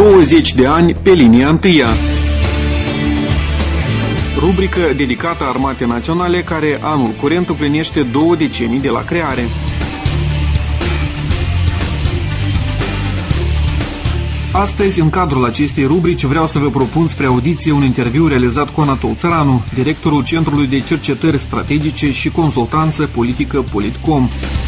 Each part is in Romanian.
20 de ani pe linia întâia. Rubrică dedicată Armatei Naționale, care anul curent împlinește 2 decenii de la creare. Astăzi, în cadrul acestei rubrici, vreau să vă propun spre audiție un interviu realizat cu Anatol Țăranu, directorul Centrului de Cercetări Strategice și Consultanță Politică Politcom.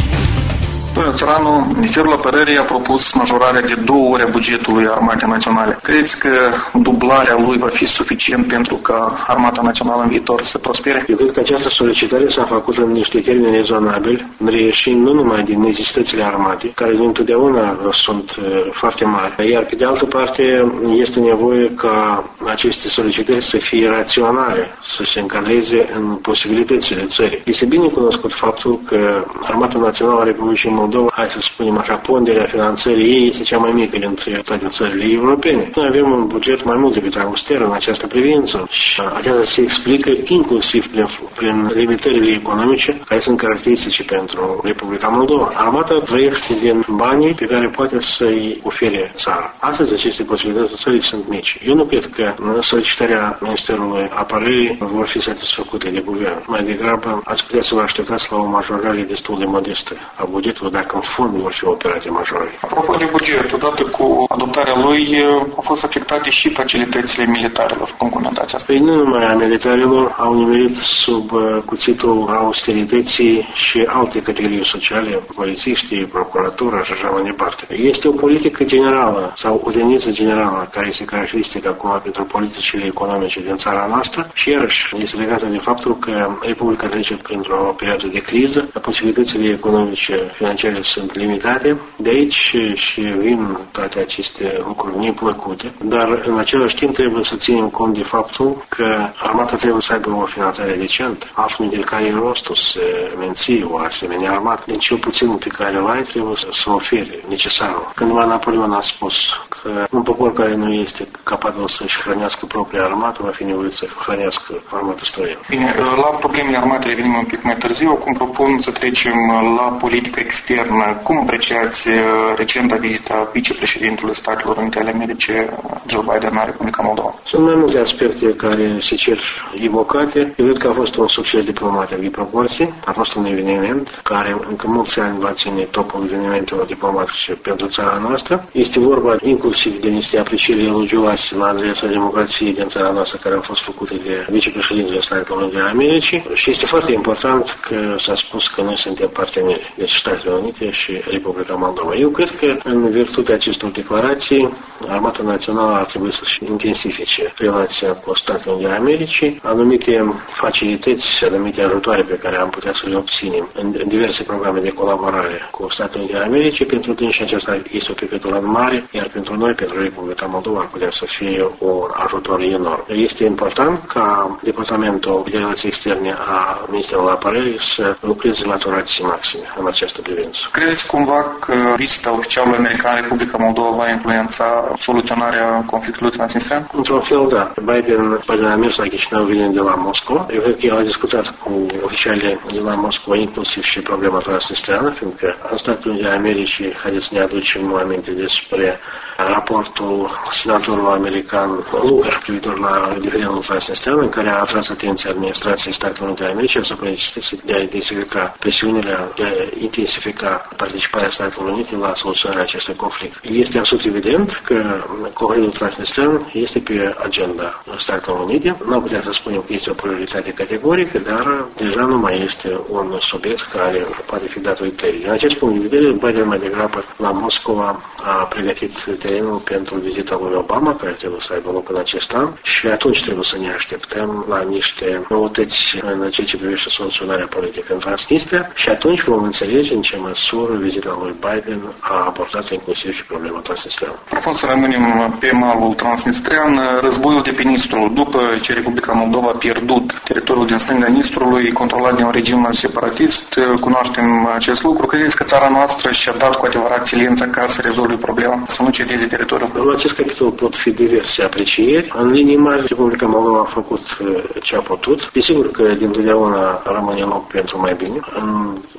Domnule Țăranu, Ministerul Apărării a propus majorarea de 2 ori a bugetului Armatei Naționale. Credeți că dublarea lui va fi suficient pentru ca Armata Națională în viitor să prospere? Eu cred că această solicitare s-a făcut în niște termeni rezonabili, reieșind nu numai din necesitățile armatei, care întotdeauna sunt foarte mari, iar pe de altă parte este nevoie ca aceste solicitări să fie raționale, să se încadreze în posibilitățile țării. Este bine cunoscut faptul că Armata Națională a Republicii Moldova, hai să spunem așa, ponderea finanțării ei este cea mai mică dintre toate țările europene. Noi avem un buget mai mult decât auster în această privință și aceasta se explică inclusiv prin limitările economice care sunt caracteristice pentru Republica Moldova. Armata trăiește din banii pe care poate să-i ofere țara. Astăzi aceste posibilități țării sunt mici. Eu nu cred că solicitarea Ministerului Apărării vor fi satisfăcute de guvern. Mai degrabă ați putea să vă așteptați la o majorare destul de modestă a bugetului, dacă în fond vor fi operate majorări. Apropo de buget, odată cu adoptarea lui au fost afectate și facilitățile militarilor. Cum comentați asta? Păi nu numai a militarilor au nimerit sub cuțitul austerității și alte categorii sociale, polițiștii, procuratura și așa mai departe. Este o politică generală sau o tendință generală care este caracteristică acum pentru politicile economice din țara noastră și iarăși este legată de faptul că Republica trece printr-o perioadă de criză, posibilitățile economice financiare sunt limitate, de aici și vin toate aceste lucruri neplăcute, dar în același timp trebuie să ținem cont de faptul că armata trebuie să aibă o finanțare decentă, altfel de care e rostul să menții o asemenea armată. Din cel puțin pe care îl ai trebuie să ofere necesarul. Cândva Napoleon a spus că un popor care nu este capabil să-și hrănească propria armată va fi nevoit să hrănească armată străină. Bine, la problemele armatei revenim un pic mai târziu. Acum propun să trecem la politică externă. Cum apreciați recenta vizită a vicepreședintelui Statelor Unite ale Americii, Joe Biden, în Republica Moldova? Sunt mai multe aspecte care se cer evocate. Eu cred că a fost un succes diplomatic de proporții. A fost un eveniment care încă mulți ani va ține topul evenimentelor diplomatice pentru țara noastră. Este vorba inclusiv de niște aprecieri elogioase la adresa democrației din țara noastră care au fost făcute de vicepreședintele Statelor Unite ale Americii și este foarte important că s-a spus că noi suntem parteneri, deci Statele Unite și Republica Moldova. Eu cred că în virtutea acestor declarații, Armata Națională ar trebui să-și intensifice relația cu Statele Unite ale Americii, anumite facilități, anumite ajutoare pe care am putea să le obținem în diverse programe de colaborare cu Statele Unite ale Americii. Pentru dânsi aceasta este o picătură mare, iar pentru noi, pentru Republica Moldova, ar putea să fie un ajutor enorm. Este important ca Departamentul de Relații Externe a Ministerului Apărării să lucreze la turații maxime în această privință. Credeți cumva că vizita oficialului american în Republica Moldova va influența soluționarea conflictului transnistrean? Într-un fel, da. Biden a mers la Chișinău venind de la Moscova. Eu cred că el a discutat cu oficialii de la Moscova, inclusiv și problema transnistreană, fiindcă în Statele Unite ale Americii, haideți să ne aducem aminte despre raportul senatorului american Lugar privitor la referendumul transnistrean, în care a atras atenția administrației Statelor Unite ale Americii asupra necesității de a intensifica presiunile, de a intensifica participarea Statelor Unite la soluționarea acestui conflict. Este absolut evident că conflictul transnistrean este pe agenda Statelor Unite. Nu putem să spunem că este o prioritate categorică, dar deja nu mai este un subiect care poate fi dat uitării. Din acest punct de vedere, Biden mai degrabă la Moscova a pregătit terenul pentru vizita lui Obama, care trebuie să aibă loc în acest an și atunci trebuie să ne așteptăm la niște noutăți în ceea ce privește soluționarea politică în Transnistria și atunci vom înțelege în ce măsură vizita lui Biden a abordat inclusiv și problema transnistreană. Propun să rămânem pe malul transnistrean. Războiul de pe Nistru, după ce Republica Moldova a pierdut teritoriul din stânga Nistrului, controlat de un regim separatist, cunoaștem acest lucru. Credeți că țara noastră și-a dat cu adevărat silența ca să rezolve problema, să nu cedeze teritoriul? La acest capitol pot fi diverse aprecieri. În linii mari, Republica Moldova a făcut ce a putut. Desigur că dintotdeauna rămâne loc pentru mai bine. În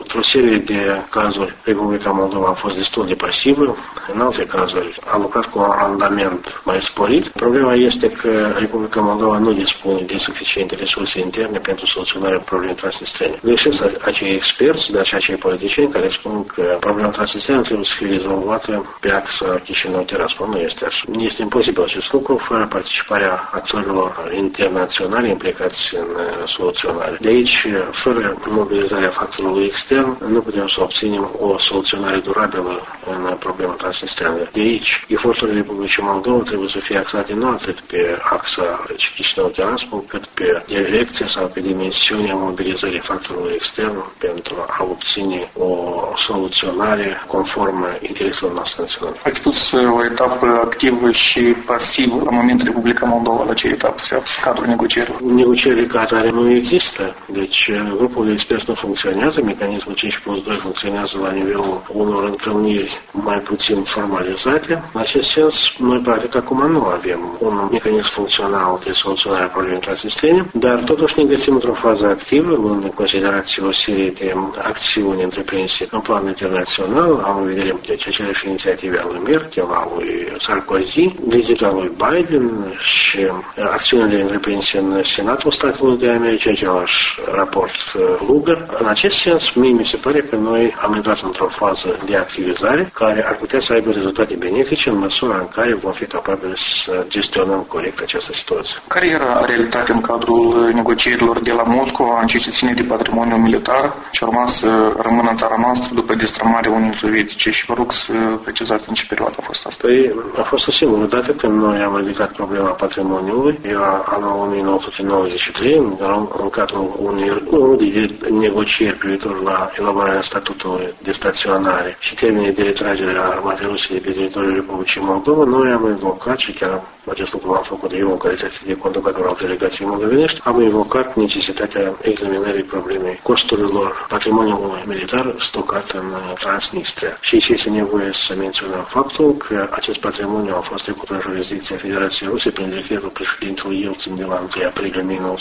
într-o serie de cazuri, Republica Moldova a fost destul de pasivă, în alte cazuri a lucrat cu un randament mai sporit. Problema este că Republica Moldova nu dispune de suficiente resurse interne pentru soluționarea problemei transnistrene. Greșesc acei experți, dar și acei politicieni care spun că problema transnistreană trebuie să fie rezolvată pe axa Chișinău-Tiraspol. Nu este așa. Este imposibil acest lucru fără participarea actorilor internaționali implicați în soluționare. De aici, fără mobilizarea factorului extern, nu putem să obținem o soluționare durabilă în problema transnistreană. De aici, eforturile Republicii Moldova trebuie să fie axate nu atât pe axa Chișinău-Tiraspol, cât pe direcția sau pe dimensiunea mobilizării factorului extern pentru a obține o soluționare conformă intereselor noastre naționale. Ați spus o etapă activă și pasivă la momentul Republica Moldova. La ce etapă se află cadrul negocierilor? Negocierile ca atare nu există. Deci grupul de experți nu funcționează, mecanismul 5+2 funcționează la nivelul unor întâlniri mai puțin formalizate. În acest sens, noi practic acum nu avem un mecanism funcțional de soluționare a problemei transnistrene, dar totuși ne găsim într-o fază activă, luând în considerație o serie de acțiuni întreprinse în plan internațional, am în vedere deci aceleași inițiative ale lui Merkel, a lui Sarkozy, vizita lui Biden și acțiunile întreprinse în Senatul Statelor Unite ale Americii, același raport Lugar. În acest sens, mie mi se pare că noi am intrat într-o fază de activizare care ar putea să aibă rezultate benefice în măsura în care vom fi capabili să gestionăm corect această situație. Care era realitatea în cadrul negocierilor de la Moscova în ce se ține de patrimoniul militar ce urma să rămână în țara noastră după destrămarea Uniunii Sovietice? Și vă rog să precizați în ce perioadă a fost asta. Păi, a fost o singură dată când noi am ridicat problema patrimoniului. Era anul 1993, în cadrul unei runde de negocieri privitor la elaborarea statutului de staționare și termenii de retragere a armatei ruse de pe teritoriul Republicii Moldova, noi am invocat, și chiar acest lucru l-am făcut eu în calitate de conducător al delegației moldovenești, am invocat necesitatea examinării problemei costurilor patrimoniului militar stocat în Transnistria. Și aici este nevoie să menționăm faptul că acest patrimoniu a fost trecut în jurisdicția Federației Ruse prin decretul președintelui Yeltsin de la 1 aprilie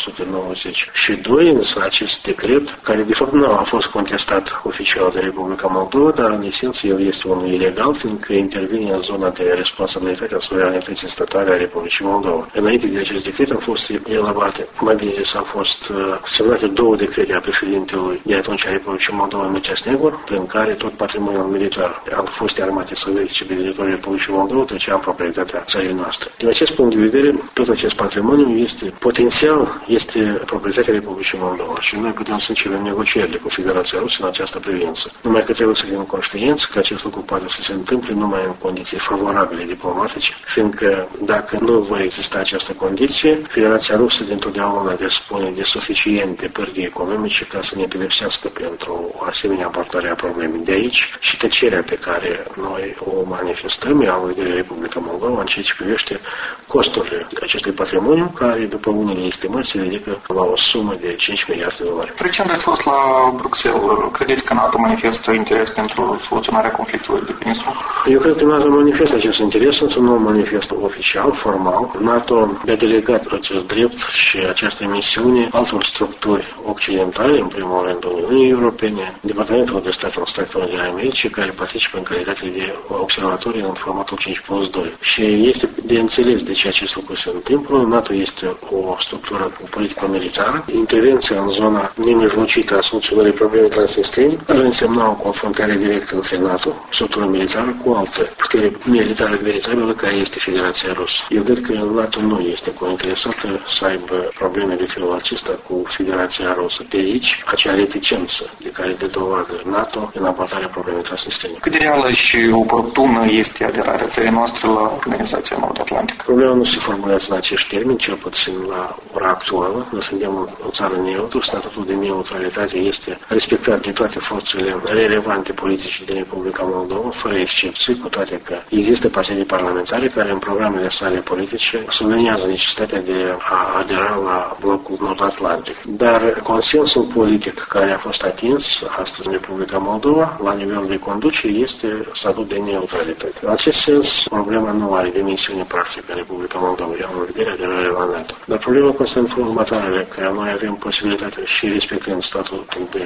1992, însă acest decret, care de fapt nu a fost contestat oficial de Republica Moldova, dar în esență el este unul ilegal, fiindcă intervine în zona de responsabilitate a suveranității statale a Republicii Moldova. Înainte de acest decret au fost elaborate, mai bine zis, au fost semnate două decrete a președintelui de atunci a Republicii Moldova, Mircea Snegur, prin care tot patrimoniul militar al fostei armate sovietice pe teritoriul Republicii Moldova trecea în proprietatea țării noastre. Din acest punct de vedere, tot acest patrimoniu este potențial, este proprietatea Republicii Moldova și noi putem să începem negocierile cu Federația Rusă în această privință. Numai că trebuie să fim conștienți că acest lucru poate să se întâmple numai în condiții favorabile diplomatice, fiindcă dacă nu va exista această condiție, Federația Rusă dintotdeauna dispune de suficiente pârghii economice ca să ne pedepsească pentru o asemenea abordare a problemei. De aici și tăcerea pe care noi o manifestăm, ea în vedere Republica Moldova, în ceea ce privește costurile acestui patrimoniu, care, după unele estimări, se ridică la o sumă de 5 miliarde de dolari. Recent ați fost la Bruxelles. Credeți că NATO manifestă interes pentru soluționarea conflictului de pe Nistru? Eu cred că NATO manifestă acest interes, însă nu manifestă oficial, formal. NATO a delegat acest drept și această misiune altor structuri occidentale, în primul rând Uniunii Europene, Departamentul de Stat al Statelor Unite ale Americii, care participă în calitate de observatori în formatul 5+2. Și este de înțeles de ce acest lucru se întâmplă. NATO este o structură cu politică militară. Intervenția în zona nemijlocită a soluționării problemei transnistrene ar însemna o confruntare directă între NATO, structură militară, cu altă putere militară veritabilă, care este Federația Rusă. Eu cred că NATO nu este interesată să aibă probleme de felul acesta cu Federația Rusă. De aici, acea reticență de care dă dovadă NATO în abordarea problemei transnistrene. Cât de reală și oportună este aderarea țării noastre la Organizația Nord-Atlantică? Problema nu se formulează în acești termeni, cel puțin la ora actuală. Noi suntem o țară neutră, statutul de neutralitate este respectat de toate forțele relevante politice din Republica Moldova, fără excepție, cu toate că există partide parlamentare care în programele sale politice subliniază necesitatea de a adera la blocul Nord-Atlantic. Dar consensul politic care a fost atins astăzi în Republica Moldova, la nivel de conducere, este statut de neutralitate. În acest sens, problema nu are dimensiune practică în Republica Moldova, iar în vedere aderarea la NATO. Dar problema constă în următoarele, că noi avem posibilitatea și respectând statutul de neutralitate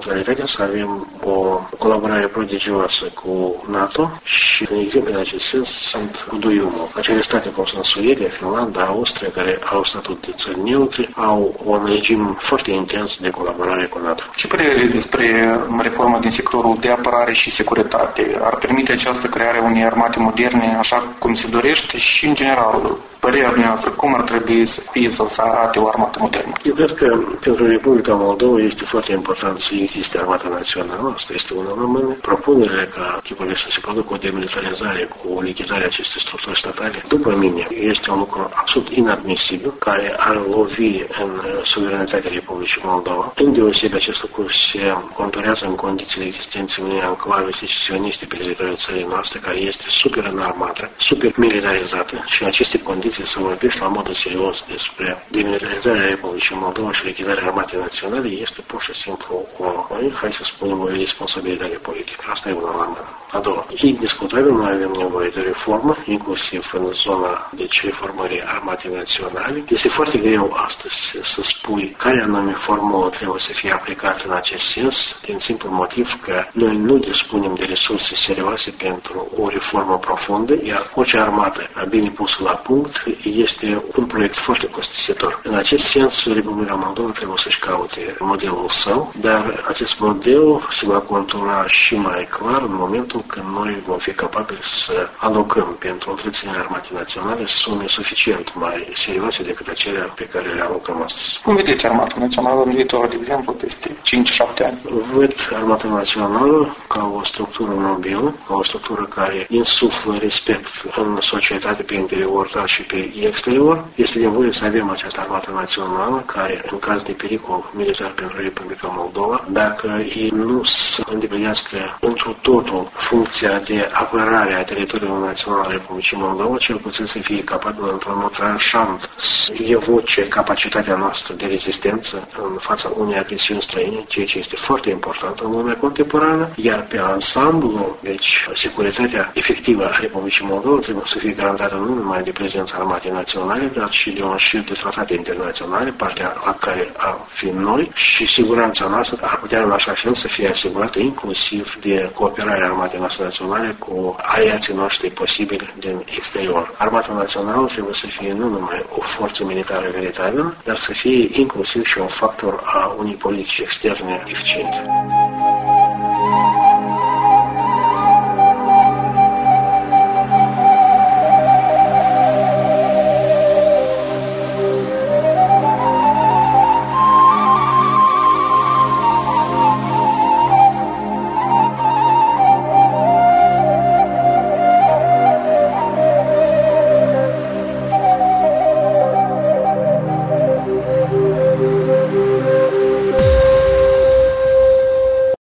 neutralitatea să avem o colaborare prodigioasă cu NATO și un exemplu în acest sens sunt cu Duiumul. Acele state cum sunt Suedia, Finlanda, Austria, care au statut de țări neutre, au un regim foarte intens de colaborare cu NATO. Ce părere aveți despre reforma din sectorul de apărare și securitate? Ar permite această creare unei armate moderne așa cum se dorește și în general? Părerea dumneavoastră, cum ar trebui să fie sau să arate o armată modernă? Eu cred că pentru Republica Moldova este foarte important să existe armata națională. Asta este una rămâne. Propunerea ca chipurile să se producă o demilitarizare cu lichidarea acestei structuri statale, după mine, este un lucru absolut inadmisibil, care ar lovi în suveranitatea Republicii Moldova. Îndeosebi acest lucru se conturează în condițiile existenței unei anclave secesioniste pe teritoriul țării noastre, care este super înarmată, super militarizată și în aceste condiții să vorbești la modul serios despre demilitarizarea Republicii Moldova și lichidarea armatei naționale este pur și simplu hai să spunem, o responsabilitate politică. Asta e una la mână. A doua, indiscutabil, noi avem nevoie de reformă, inclusiv în zona reformării armatei naționale. Este foarte greu astăzi să spui care anume formulă trebuie să fie aplicată în acest sens, din simplu motiv că noi nu dispunem de resurse serioase pentru o reformă profundă, iar orice armată bine pusă la punct este un proiect foarte costisitor. În acest sens, Republica Moldova trebuie să-și caute modelul său, dar acest model se va contura și mai clar în momentul când noi vom fi capabili să alocăm pentru întreținerea armatei naționale sume suficient mai serioase decât acelea pe care le alocăm astăzi. Cum vedeți armata națională în viitor, de exemplu, peste 5-7 ani? Văd armata națională ca o structură mobilă, ca o structură care insuflă respect în societate pe interior, dar și pe exterior. Este nevoie să avem această armată națională care, în caz de pericol militar pentru Republica Moldova, dacă ei nu să îndeplinească întru totul funcția de apărare a teritoriului național al Republicii Moldova, cel puțin să fie capabil într-un mod tranșant să evoce capacitatea noastră de rezistență în fața unei agresiuni străine, ceea ce este foarte important în lumea contemporană, iar pe ansamblu, deci securitatea efectivă a Republicii Moldova trebuie să fie garantată nu numai de prezența armatei naționale, dar și de un șir de tratate internaționale, partea la care ar fi noi, și siguranța noastră ar putea în așa fel să fie asigurată inclusiv de cooperarea armatei noastre naționale cu aliații noștri posibili din exterior. Armata națională trebuie să fie nu numai o forță militară veritabilă, dar să fie inclusiv și un factor a unei politici externe eficiente.